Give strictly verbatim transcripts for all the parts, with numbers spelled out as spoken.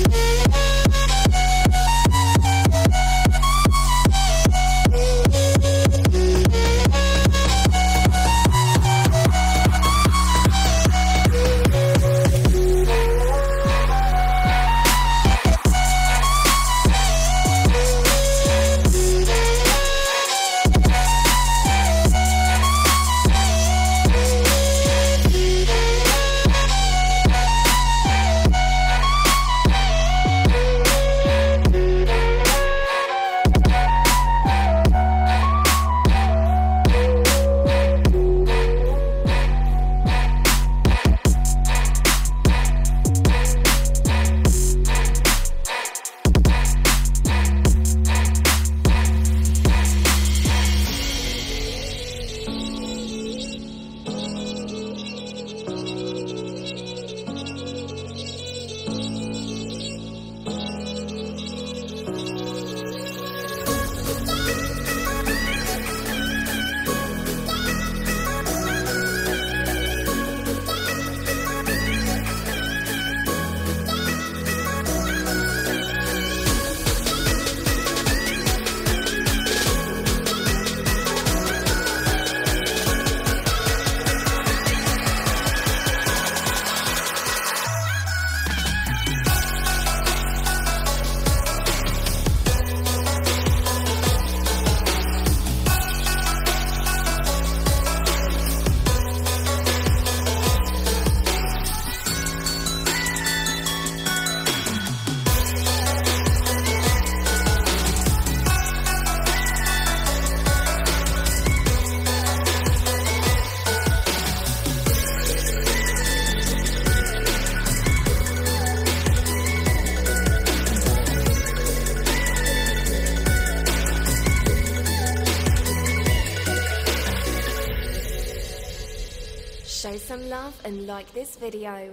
Show some love and like this video.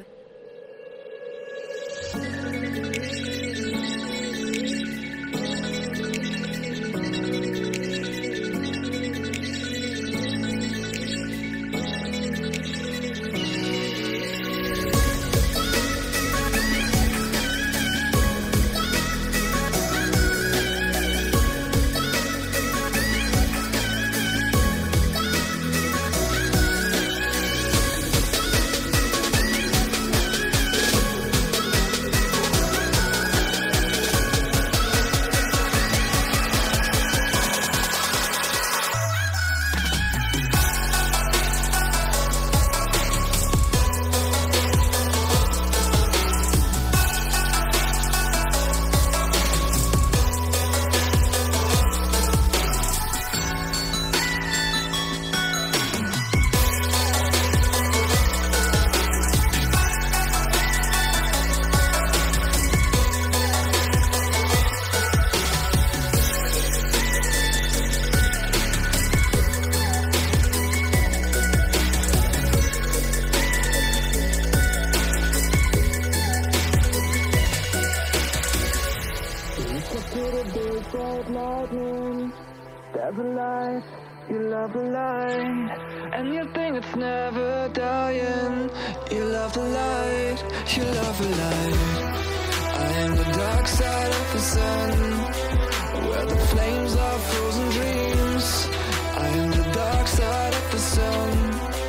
Lightning, there's a light, you love the light, and you think it's never dying. You love the light, you love the light. I am the dark side of the sun, where the flames are frozen dreams. I am the dark side of the sun,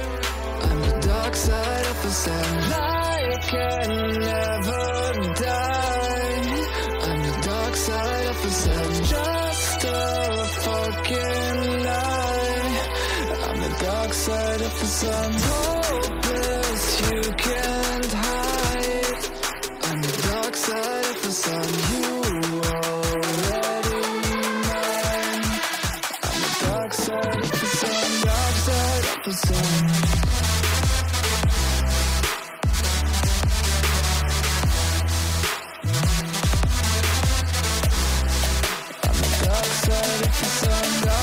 I'm the dark side of the sun. Light can never die, I'm the dark side of the sun. Just a fucking lie, I'm the dark side of the sun. Hopeless, you can't hide, I'm the dark side of the sun. You already mine, I'm the dark side of the sun. Dark side of the sun.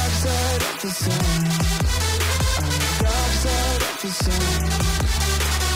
The sun, I'm the dark side of the sun.